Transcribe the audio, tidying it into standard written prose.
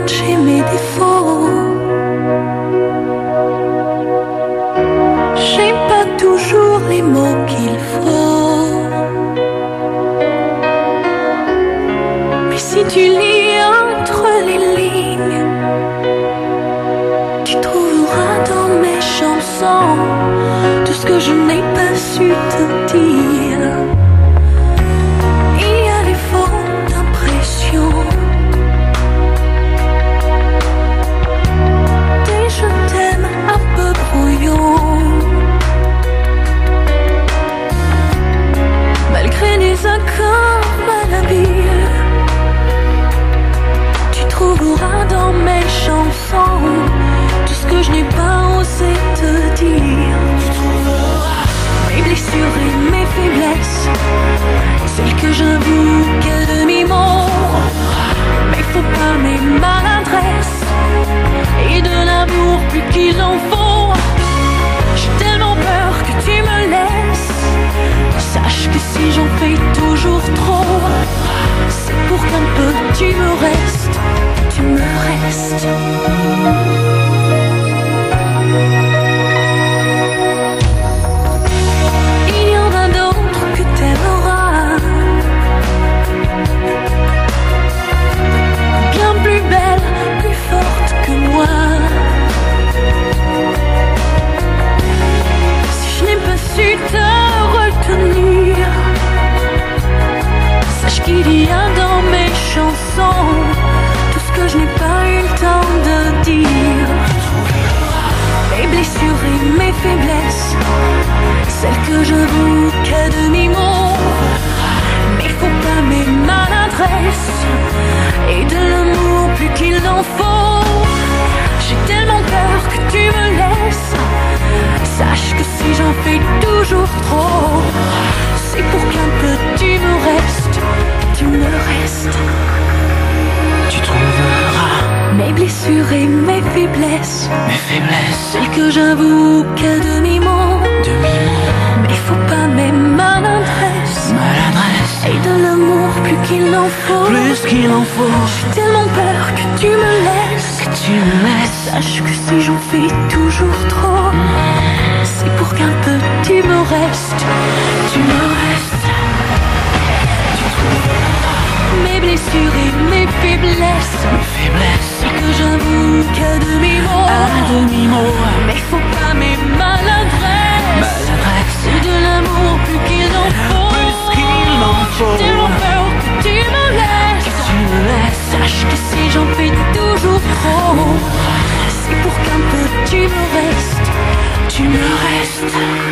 j'ai mes défauts. J'ai pas toujours les mots qu'il faut. Mais si tu lis entre les lignes, tu trouveras dans mes chansons tout ce que je n'ai pas su te dire. Il y a des fautes d'impression, des je t'aime un peu brouillons, malgré des accords malhabiles. Tu trouveras dans mes chansons tout ce que je n'ai pas osé te dire. Tu trouveras mes blessures et mes faiblesses, celles que j'avoue qu'à demi-mot. Mais faut pas mes maladresses et de l'amour plus qu'il en faut. J'ai tellement peur que tu me laisses. Sache que si j'en fais toujours trop, c'est pour qu'un peu tu me restes. Tu me restes. Il y en a d'autres que t'aimeras, bien plus belles, plus fortes que moi. Si je n'ai pas su te retenir, sache qu'il y a dans mes chansons tout ce que je n'ai pas eu le temps de dire. Mes blessures et mes faiblesses, celles que j'avoue qu'à demi-mot. Mais faut pas mes maladresses et de l'amour plus qu'il en faut. J'ai tellement peur que tu me laisses. Sache que si j'en fais toujours trop, c'est pour qu'un peu tu me restes. Tu me restes. Tu trouveras mes blessures et mes faiblesses, celles que j'avoue qu'à demi-mot. Mais faut pas mes maladresses et de l'amour plus qu'il en faut. J'ai tellement peur que tu me laisses. Sache que si j'en fais toujours trop, c'est pour qu'un peu tu me restes. Tu me restes. Tu trouveras mes blessures et mes faiblesses, celles que j'avoue qu'à demi-mot. Mais faut pas mes maladresses et de l'amour plus qu'il en faut. J'ai tellement peur que tu me laisses. Sache que si j'en fais toujours trop, c'est pour qu'un peu tu me restes. Tu me restes.